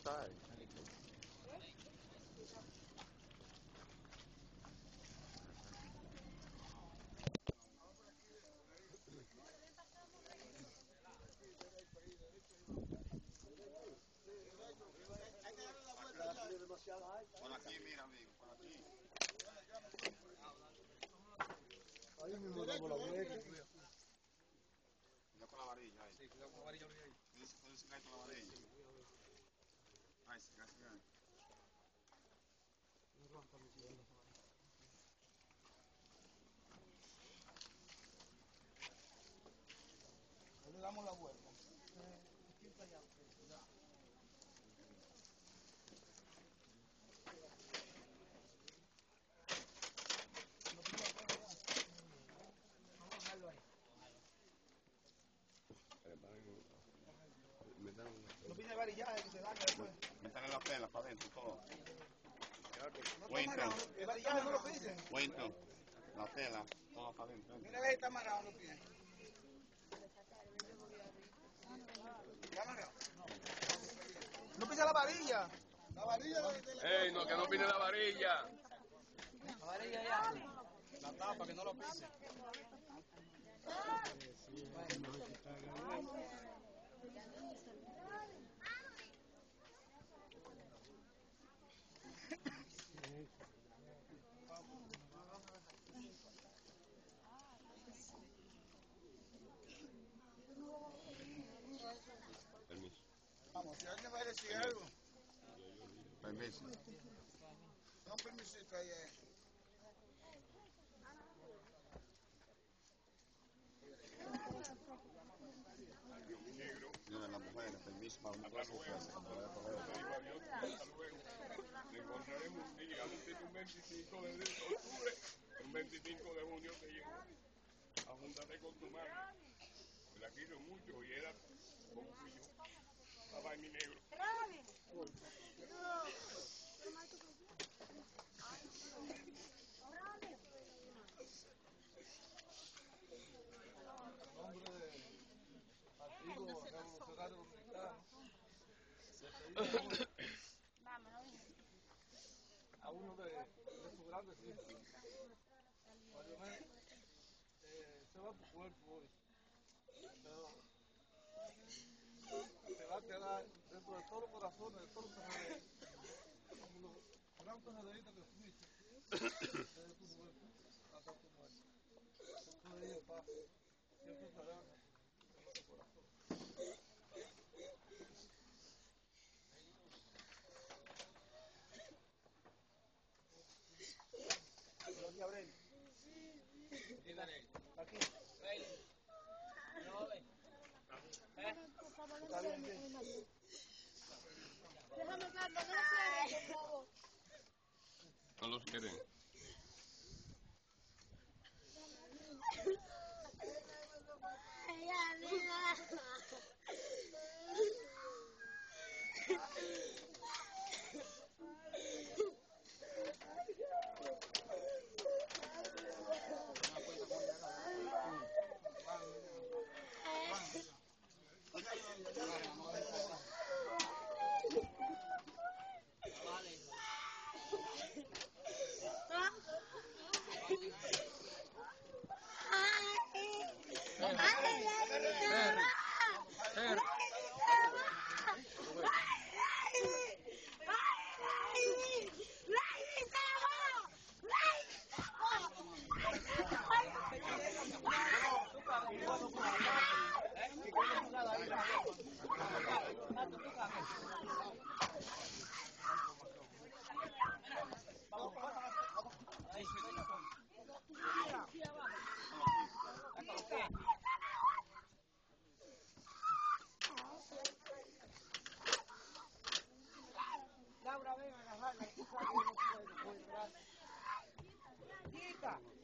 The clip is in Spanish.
está ahí. Por aquí, mira, amigo, por aquí. Ahí mismo damos la vuelta. Cuidado con la varilla ahí. Sí, cuidado con la varilla ahí. Puedes caer con la varilla. Ay, sí, casi cae. Le damos la vuelta. No pide varillaje que se daña después. Métale la pela para adentro todo. No está Winton, amarrado. El varillaje no lo pisen. Winton, la tela, todo para adentro. Mira, ve, está amarrado los pies. ¿Está amarrado? No pisa la varilla. La varilla ¡Ey, no, que no pide la varilla! La varilla ya. La tapa, que no lo pise. Permiso. Vamos, si alguien va a decir algo. Permiso. Da un permisito ahí. Yo de las mujeres, permiso para una clase de clase. Le encontraremos un día, un 25 de octubre, un 25 de junio te llevo a juntarte con tu madre. Me la quiero mucho y era como fui yo. Papá y mi negro. Nombre de antiguo revolucionario dominicano. A uno de sus grandes hijos. Marionel, se va tu cuerpo hoy. Pero te va a quedar dentro de todos los corazones, de todos los PRD, como los gran PRDistas que fuiste, desde tu muerte hasta tu muerte. Se puede ir en paz, siempre estarán en nuestro corazón. ¿Pero aquí Abril? ¿Aquí? ¿Está bien? Sí. Déjame, Carlos, no lo cierres, por favor. No los quieren. Ay, amiga. Laura, ven a agarrarla. Tú sabes que no puedo. Quita.